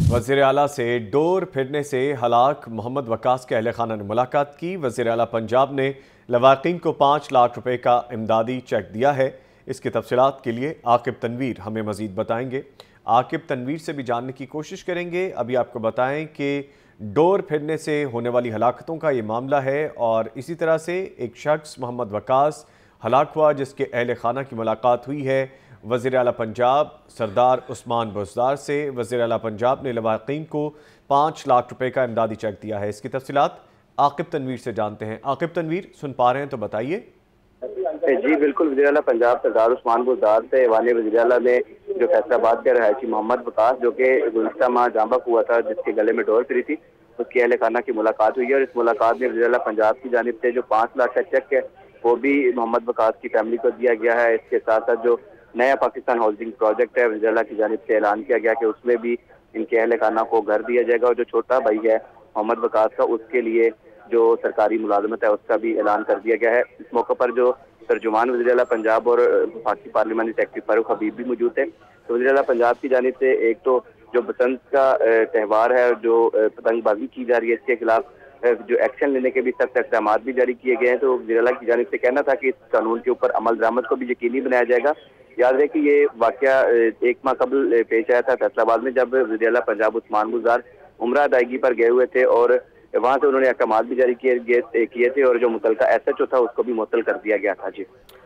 वज़ीर आला से डोर फिरने से हलाक मोहम्मद वकास के अहल खाना ने मुलाकात की। वज़ीर आला पंजाब ने लवाकिन को 5 लाख रुपए का इमदादी चेक दिया है। इसकी तफसीलात के लिए आकिब तनवीर हमें मज़ीद बताएंगे। आकिब तनवीर से भी जानने की कोशिश करेंगे। अभी आपको बताएं कि डोर फिरने से होने वाली हलाकतों का ये मामला है और इसी तरह से एक शख्स मोहम्मद वकास हलाक हुआ जिसके अहल खाना की मुलाकात हुई है वज़ीर आला पंजाब सरदार उस्मान बुज़दार से। वज़ीर आला पंजाब ने लवाकिन को 5 लाख रुपए का इमदादी चेक दिया है। इसकी तफसीलात आकिब तनवीर से जानते हैं। आकिब तनवीर सुन पा रहे हैं तो बताइए। जी बिल्कुल, वज़ीर आला पंजाब सरदार उस्मान बुज़दार से ऐवान वज़ीर आला में जो फैसलाबाद के रहायशी मोहम्मद वकास जो कि गुज़िश्ता माह जांबक हुआ था, जिसके गले में डोर फिरी थी, उसके अहल खाना की मुलाकात हुई है। और इस मुलाकात में वज़ीर आला पंजाब की जानिब से जो 5 लाख का चेक है वो भी मोहम्मद वकास की फैमिली को दिया गया है। इसके साथ साथ जो नया पाकिस्तान हाउसिंग प्रोजेक्ट है, वज़ीर आला की जानिब से ऐलान किया गया कि उसमें भी इनके अहल खाना को घर दिया जाएगा। और जो छोटा भाई है मोहम्मद वकास का, उसके लिए जो सरकारी मुलाजमत है उसका भी ऐलान कर दिया गया है। इस मौके पर जो तर्जुमान वज़ीर आला पंजाब और वफाकी पार्लिमानी सेक्रेटरी फारूक हबीब भी मौजूद थे। तो वज़ीर आला पंजाब की जानिब से एक तो जो बसंत का त्यौहार है, जो पतंगबाजी की जा रही है, इसके खिलाफ जो एक्शन लेने के भी सख्त इक़दाम भी जारी किए गए हैं। तो वज़ीर आला की जानिब से कहना था कि इस कानून के ऊपर अमल दरामद को भी यकीनी बनाया जाएगा। याद रहे कि ये वाक़या 1 माह कबल पेश आया था फैसलाबाद में, जब वज़ीर आला पंजाब उस्मान बुज़दार उम्रा अदायगी पर गए हुए थे और वहाँ से उन्होंने अहकाम भी जारी किए थे और जो मुतलका SHO था उसको भी मुअत्तल कर दिया गया था। जी।